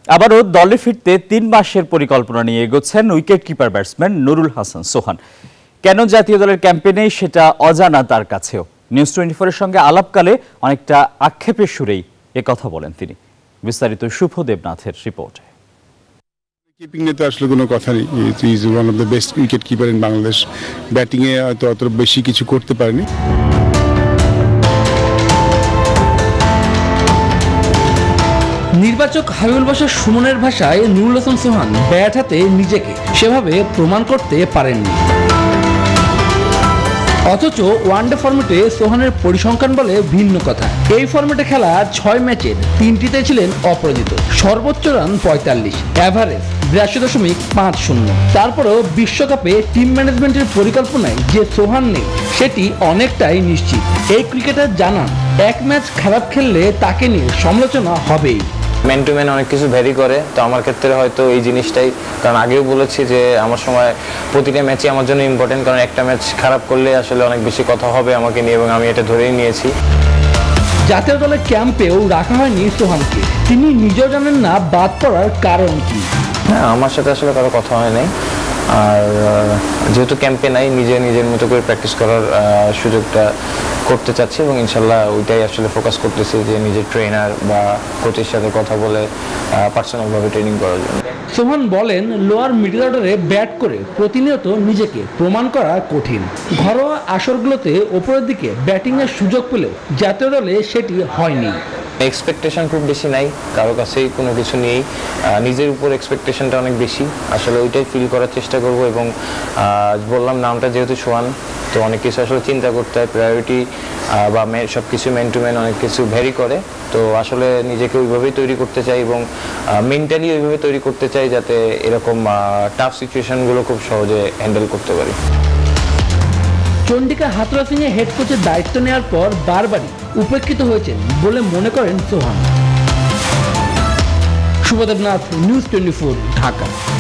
আবারও দলে ফিরতে ৩ মাসের পরিকল্পনা নিয়ে এগোচ্ছেন wicket keeper batsman Nurul Hasan Sohan. কেন জাতীয় দলের ক্যাম্পেইনে সেটা অজানা তার কাছেও। নিউজ 24 এর সঙ্গে আলাপকালে অনেকটা আক্ষেপের সুরেই কথা বলেন তিনি। বিস্তারিত শুভ দেবনাথের রিপোর্টে। কিপিং এ তো আসলে কোনো কথা নেই। He is one of the best wicket keeper in Bangladesh. Batting এ হয়তো অত বেশি কিছু করতে পারেনি। নির্বাচক হাবিবুল বাশার সুমনের ভাষায় নুরুল হাসান সোহান ব্যাট হাতে নিজেকে সেভাবে প্রমাণ করতে পারেননি। অথচ ওয়ানডে ফরম্যাটে সোহানের পরিসংখ্যান বলে ভিন্ন কথা। এই ফরম্যাটে খেলা 6 ম্যাচের 3টিতে ছিলেন অপরাজিত। সর্বোচ্চ রান 45, অ্যাভারেজ 82.50। তারপরেও বিশ্বকাপে টিম ম্যানেজমেন্টের পরিকল্পনায় যে সোহান নেই সেটি অনেকটাই নিশ্চিত। এই ক্রিকেটার জানান, এক ম্যাচ খারাপ খেললে তাকে নিয়ে সমালোচনা হবেই। ম্যান টু ম্যান অনেক কিছু ভ্যারি করে, তো আমার ক্ষেত্রে হয়তো এই জিনিসটাই, কারণ আগেও বলেছি যে আমার সময় প্রতিটা ম্যাচই আমার জন্য ইম্পর্টেন্ট, কারণ একটা ম্যাচ খারাপ করলে আসলে অনেক বেশি কথা হবে আমাকে নিয়ে, এবং আমি এটা ধরেই নিয়েছি। জাতীয় দলের ক্যাম্পেও রাখা হয়নি সোহানকে। তিনি নিজেও জানেন না বাদ পড়ার কারণ কি। হ্যাঁ, আমার সাথে আসলে কারো কথা হয় নাই, আর যেহেতু ক্যাম্পে নাই, নিজের মতো করে প্র্যাকটিস করার সুযোগটা করতে চাচ্ছি, এবং ইনশাল্লাহ ওইটাই আসলে ফোকাস করতেছি যে নিজের ট্রেনার বা কোচের সাথে কথা বলে পার্সোনালভাবে ট্রেনিং করার জন্য। সোহান বলেন, লোয়ার মিডল অর্ডারে ব্যাট করে প্রতিনিয়ত নিজেকে প্রমাণ করা কঠিন। ঘরোয়া আসরগুলোতে ওপরের দিকে ব্যাটিংয়ের সুযোগ পেলেও জাতীয় দলে সেটি হয়নি। এক্সপেকটেশন খুব বেশি নাই, কারো কাছেই কোনো কিছু নেই। নিজের উপর এক্সপেকটেশনটা অনেক বেশি, আসলে ওইটাই ফিল করার চেষ্টা করব। এবং বললাম নামটা যেহেতু সোহান, তো অনেক কিছু আসলে চিন্তা করতে হয়, প্রায়োরিটি বা সব কিছু ম্যান টু ম্যান অনেক কিছু ভ্যারি করে। তো আসলে নিজেকে ওইভাবেই তৈরি করতে চাই, এবং মেন্টালি ওইভাবে তৈরি করতে চাই যাতে এরকম টাফ সিচুয়েশনগুলো খুব সহজে হ্যান্ডেল করতে পারি। চন্ডিকা হাথুরা সিংয়ে হেড কোচের দায়িত্ব নেওয়ার পর বারবারই উপেক্ষিত হয়েছেন বলে মনে করেন সোহান। শুভ দেবনাথ, নিউজ 24, ঢাকা।